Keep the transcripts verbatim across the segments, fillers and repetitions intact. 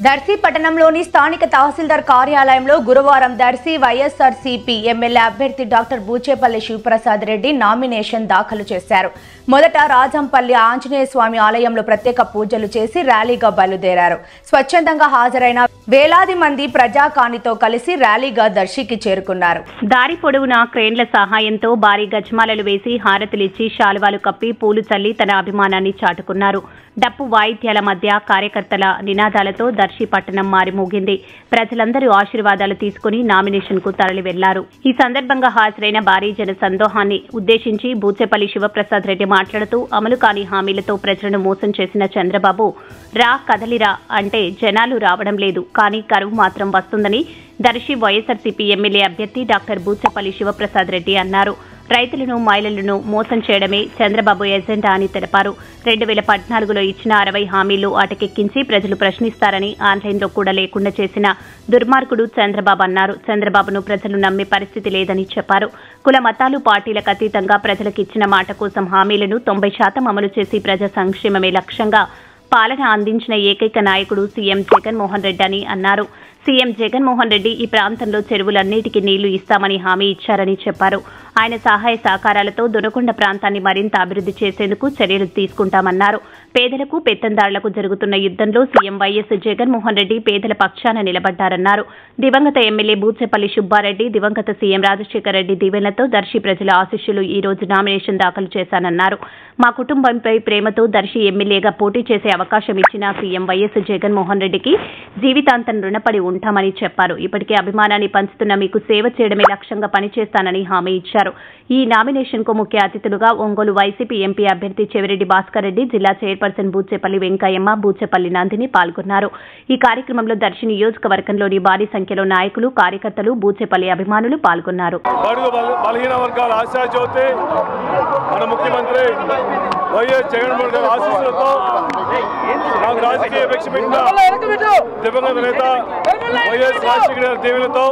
దర్శి పట్టణంలోని స్థానిక తహసీల్దార్ కార్యాలయంలో గురువారం దర్శి వైఎస్ఆర్సీపీ ఎమ్మెల్యే అభ్యర్థి డాక్టర్ బూచేపల్లి శివప్రసాద్ రెడ్డి నామినేషన్ దాఖలు చేశారు. మొదట రాజంపల్లి ఆంజనేయ స్వామి ఆలయంలో ప్రత్యేక పూజలు చేసి ర్యాలీగా బయలుదేరారు. స్వచ్ఛందంగా హాజరైన వేలాది మంది ప్రజాకానితో కలిసి ర్యాలీగా దర్శికి చేరుకున్నారు. దారి పొడవునా క్రేన్ల సహాయంతో భారీ గజమాలలు వేసి హారతులిచ్చి శాలువాలు కప్పి పూలు చల్లి తన అభిమానాన్ని చాటుకున్నారు. డప్పు వాయిద్యాల మధ్య కార్యకర్తల నినాదాలతో దర్శి పట్టణం మారిమోగింది. ప్రజలందరూ ఆశీర్వాదాలు తీసుకుని నామినేషన్ కు తరలి వెళ్లారు. ఈ సందర్భంగా హాజరైన భారీ జన సందోహాన్ని ఉద్దేశించి బూచేపల్లి శివప్రసాద్ రెడ్డి మాట్లాడుతూ అమలు కాని హామీలతో ప్రజలను మోసం చేసిన చంద్రబాబు రా కదలిరా అంటే జనాలు రావడం లేదు, కానీ కరువు మాత్రం వస్తుందని దర్శి వైఎస్ఆర్సీపీ ఎమ్మెల్యే అభ్యర్థి డాక్టర్ బూచేపల్లి శివప్రసాద్ రెడ్డి అన్నారు. రైతులను మహిళలను మోసం చేయడమే చంద్రబాబు ఎజెండా అని తెలిపారు. రెండు వేల పద్నాలుగులో ఇచ్చిన అరవై హామీలు అటకెక్కించి ప్రజలు ప్రశ్నిస్తారని ఆన్లైన్లో కూడా లేకుండా చేసిన దుర్మార్గుడు చంద్రబాబు అన్నారు. చంద్రబాబును ప్రజలు నమ్మే పరిస్థితి లేదని చెప్పారు. కుల మతాలు పార్టీలకు అతీతంగా ప్రజలకు ఇచ్చిన మాట కోసం హామీలను తొంభై శాతం అమలు చేసి ప్రజా సంక్షేమమే లక్ష్యంగా పాలన అందించిన ఏకైక నాయకుడు సీఎం జగన్మోహన్ రెడ్డి అని అన్నారు. సీఎం జగన్మోహన్ రెడ్డి ఈ ప్రాంతంలో చెరువులన్నిటికీ నీళ్లు ఇస్తామని హామీ ఇచ్చారని చెప్పారు. ఆయన సహాయ సహకారాలతో దొనకొండ ప్రాంతాన్ని మరింత అభివృద్ధి చేసేందుకు చర్యలు తీసుకుంటామన్నారు. పేదలకు పెత్తందారులకు జరుగుతున్న యుద్ధంలో సీఎం వైఎస్ జగన్మోహన్ రెడ్డి పేదల పక్షాన నిలబడ్డారన్నారు. దివంగత ఎమ్మెల్యే బూచేపల్లి సుబ్బారెడ్డి, దివంగత సీఎం రాజశేఖర రెడ్డి దీవెనలతో దర్శి ప్రజల ఆశీస్సులు ఈ రోజు నామినేషన్ దాఖలు చేశానన్నారు. మా కుటుంబంపై ప్రేమతో దర్శి ఎమ్మెల్యేగా పోటీ చేసే అవకాశం ఇచ్చిన సీఎం వైఎస్ జగన్మోహన్ రెడ్డికి జీవితాంతం రుణపడి ఉంటామని చెప్పారు. ఇప్పటికే అభిమానాన్ని పంచుతున్న మీకు సేవ చేయడమే లక్ష్యంగా పనిచేస్తానని హామీ ఇచ్చారు. ఈ నామినేషన్ కు ముఖ్య అతిథులుగా ఒంగోలు వైసీపీ ఎంపీ అభ్యర్థి చెవిరెడ్డి భాస్కర్ రెడ్డి, జిల్లా చైర్పర్సన్ బూచేపల్లి వెంకయ్యమ్మ, బూచేపల్లి నందిని పాల్గొన్నారు. ఈ కార్యక్రమంలో దర్శి నియోజకవర్గంలోని భారీ సంఖ్యలో నాయకులు, కార్యకర్తలు, బూచేపల్లి అభిమానులు పాల్గొన్నారు. మన ముఖ్యమంత్రి వైఎస్ జగన్మోహన్ గారి ఆశీస్సులతో నాకు రాజకీయ భిక్ష పెట్టిన దివంగత నేత వైఎస్ రాజశేఖర గారి దీవెనతో,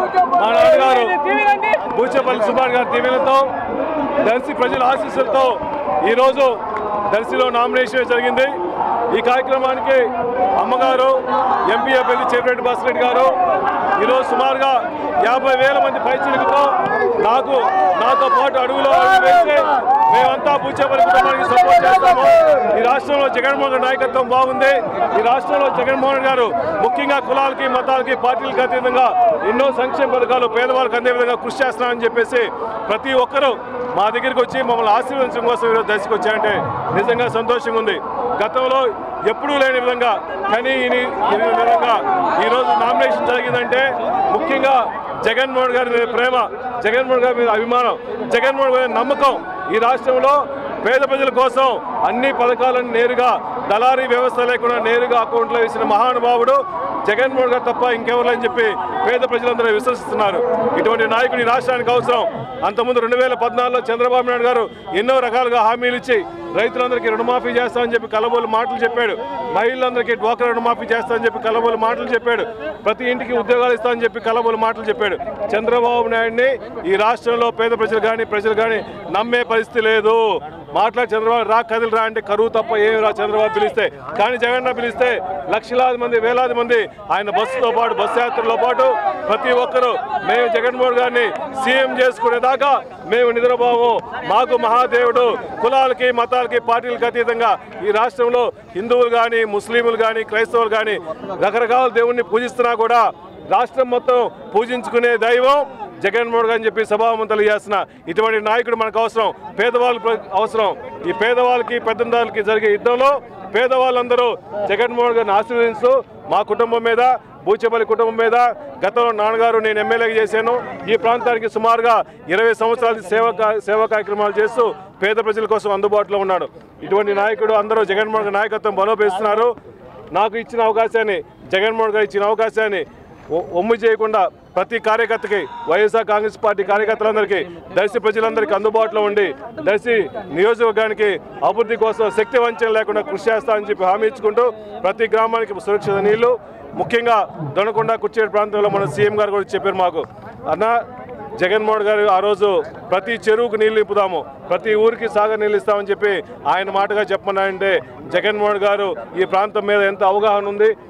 మా నాన్నగారు బూచేపల్లి సుబ్బారెడ్డి గారి దీవెనతో, దర్శి ప్రజల ఆశీస్సులతో ఈరోజు దర్శిలో నామినేషన్ జరిగింది. ఈ కార్యక్రమానికి అమ్మగారు ఎంపీ అభ్యర్థి చెవిరెడ్డి భాస్కర్ రెడ్డి గారు ఈరోజు సుమారుగా యాభై వేల మంది పైచిలుకుతో నాకు నాతో పాటు అడుగులో వేసి మేమంతా బూచేపల్లి కుటుంబానికి సపోర్ట్ చేస్తాము. ఈ రాష్ట్రంలో జగన్మోహన్ గారి నాయకత్వం బాగుంది. ఈ రాష్ట్రంలో జగన్మోహన్ గారు ముఖ్యంగా కులాలకి, మతాలకి, పార్టీలకు అతీతంగా ఎన్నో సంక్షేమ పథకాలు పేదవాళ్ళకి అందే విధంగా కృషి చేస్తున్నారని చెప్పేసి ప్రతి ఒక్కరూ మా దగ్గరికి వచ్చి మమ్మల్ని ఆశీర్వదించడం కోసం ఈరోజు దర్శకు వచ్చాయంటే నిజంగా సంతోషంగా ఉంది. గతంలో ఎప్పుడూ లేని విధంగా కానీ ఈ విధంగా ఈరోజు నామినేషన్ జరిగిందంటే ముఖ్యంగా జగన్మోహన్ గారి మీద ప్రేమ, జగన్మోహన్ గారి మీద అభిమానం, జగన్మోహన్ గారి నమ్మకం. ఈ రాష్ట్రంలో పేద ప్రజల కోసం అన్ని పథకాలను నేరుగా దళారీ వ్యవస్థ లేకుండా నేరుగా అకౌంట్లో వేసిన మహానుభావుడు జగన్మోహన్ గారు తప్ప ఇంకెవరు అని చెప్పి పేద ప్రజలందరూ విశ్వసిస్తున్నారు. ఇటువంటి నాయకుడు ఈ రాష్ట్రానికి అవసరం. అంతకుముందు రెండు వేల పద్నాలుగులో చంద్రబాబు నాయుడు గారు ఎన్నో రకాలుగా హామీలు ఇచ్చి రైతులందరికీ రుణమాఫీ చేస్తామని చెప్పి కలబోలు మాటలు చెప్పాడు. మహిళలందరికీ డ్వాక్రా రుణమాఫీ చేస్తామని చెప్పి కలబోలు మాటలు చెప్పాడు. ప్రతి ఇంటికి ఉద్యోగాలు ఇస్తామని చెప్పి కలబోలు మాటలు చెప్పాడు. చంద్రబాబు నాయుడిని ఈ రాష్ట్రంలో పేద ప్రజలు కానీ ప్రజలు కానీ నమ్మే పరిస్థితి లేదు. మాట్లాడి చంద్రబాబు రా కదిలి రా అంటే కరువు తప్ప ఏమి రా చంద్రబాబు పిలిస్తే, కానీ జగన్ పిలిస్తే లక్షలాది మంది వేలాది మంది ఆయన బస్సుతో పాటు బస్సు యాత్రలో పాటు ప్రతి ఒక్కరూ మేము జగన్మోహన్ గారిని సీఎం చేసుకునేదాకా మేము నిద్రపోము. మాకు మహాదేవుడు కులాలకి, మతాలకి, పార్టీలకు అతీతంగా ఈ రాష్ట్రంలో హిందువులు కానీ, ముస్లింలు కానీ, క్రైస్తవులు కానీ రకరకాల దేవుణ్ణి పూజిస్తున్నా కూడా రాష్ట్రం మొత్తం పూజించుకునే దైవం జగన్మోహన్ గారు అని చెప్పి సభామంతలు చేస్తున్న ఇటువంటి నాయకుడు మనకు అవసరం. పేదవాళ్ళకి అవసరం. ఈ పేదవాళ్ళకి పెద్దందాలకి జరిగే యుద్ధంలో పేదవాళ్ళందరూ జగన్మోహన్ గారిని ఆశీర్వదిస్తూ మా కుటుంబం మీద, బూచేపల్లి కుటుంబం మీద గతంలో నాన్నగారు నేను ఎమ్మెల్యేగా చేశాను. ఈ ప్రాంతానికి సుమారుగా ఇరవై సంవత్సరాల సేవా సేవా కార్యక్రమాలు చేస్తూ పేద ప్రజల కోసం అందుబాటులో ఉన్నాడు. ఇటువంటి నాయకుడు అందరూ జగన్మోహన్ గారి నాయకత్వం బలోపేస్తున్నారు. నాకు ఇచ్చిన అవకాశాన్ని, జగన్మోహన్ గారు ఇచ్చిన అవకాశాన్ని ఒమ్ము చేయకుండా ప్రతి కార్యకర్తకి, వైఎస్ఆర్ కాంగ్రెస్ పార్టీ కార్యకర్తలందరికీ, దర్శి ప్రజలందరికీ అందుబాటులో ఉండి దర్శి నియోజకవర్గానికి అభివృద్ధి కోసం శక్తి వంచన లేకుండా కృషి చేస్తామని చెప్పి హామీ ఇచ్చుకుంటూ ప్రతి గ్రామానికి సురక్షిత నీళ్లు, ముఖ్యంగా దొనకొండ కుర్చేడు ప్రాంతంలో మన సీఎం గారు కూడా చెప్పారు మాకు అన్న జగన్మోహన్ గారు ఆ రోజు ప్రతి చెరువుకు నీళ్లు నింపుదాము, ప్రతి ఊరికి సాగర్ నీళ్ళు ఇస్తామని చెప్పి ఆయన మాటగా చెప్పమన్నారంటే జగన్మోహన్ గారు ఈ ప్రాంతం మీద ఎంత అవగాహన ఉంది,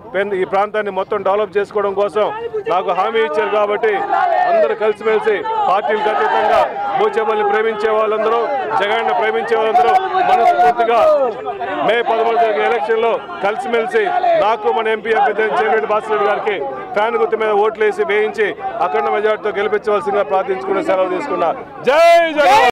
ఈ ప్రాంతాన్ని మొత్తం డెవలప్ చేసుకోవడం కోసం నాకు హామీ ఇచ్చారు కాబట్టి అందరూ కలిసిమెలిసి పార్టీలకు అతీతంగా బూచేపల్లి ప్రేమించే వాళ్ళందరూ జగన్ ప్రేమించే వాళ్ళందరూ మనస్ఫూర్తిగా మే పదమూడు జరిగే ఎలక్షన్లో కలిసిమెలిసి నాకు మన ఎంపీ అభ్యర్థి చెవిరెడ్డి భాస్కర్ గారికి ఫ్యాన్ గుర్తు మీద ఓట్లు వేసి వేయించి అఖండ మెజార్టీతో గెలిపించవలసిందిగా ప్రార్థించుకుని సెలవు తీసుకున్నా. జై జగన్.